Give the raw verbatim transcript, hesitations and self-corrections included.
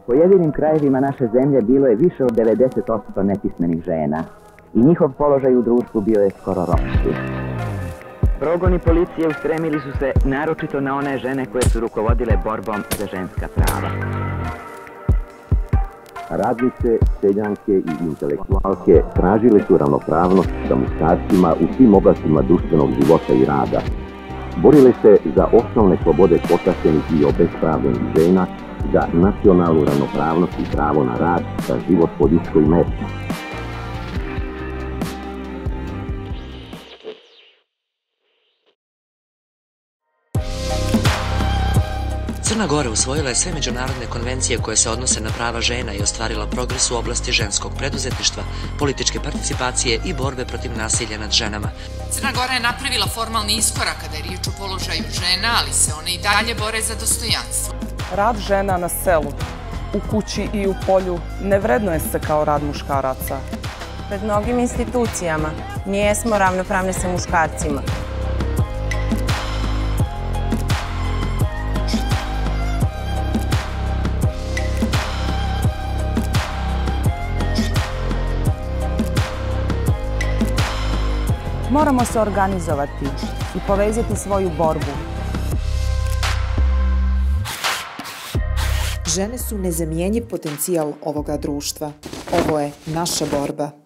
U pojedinim krajevima naše zemlje bilo je više od devedeset posto nepismenih žena i njihov položaj u društvu bio je skoro ropski. Progoni policije ustremili su se naročito na one žene koje su rukovodile borbom za ženska prava. Radnice, seljanke i intelektualke tražile su ravnopravnost sa muškarcima u svim oblastima društvenog života i rada. Borile se za osnovne slobode potaštenih i obespravljenih žena, za nacionalnu ravnopravnost i pravo na rad, za život po ljudskoj meri. Crna Gora usvojila je sve međunarodne konvencije koje se odnose na prava žena i ostvarila progres u oblasti ženskog preduzetništva, političke participacije i borbe protiv nasilja nad ženama. Crna Gora je napravila formalni iskorak kada je riječ o položaju žena, ali se one i dalje bore za dostojanstvo. Rad žena na selu, u kući i u polju ne vrednuje se kao rad muškaraca. Pred mnogim institucijama nijesmo ravnopravne sa muškarcima. Moramo se organizovati i povezati svoju borbu. Žene su nezamjenjiv potencijal ovoga društva. Ovo je naša borba.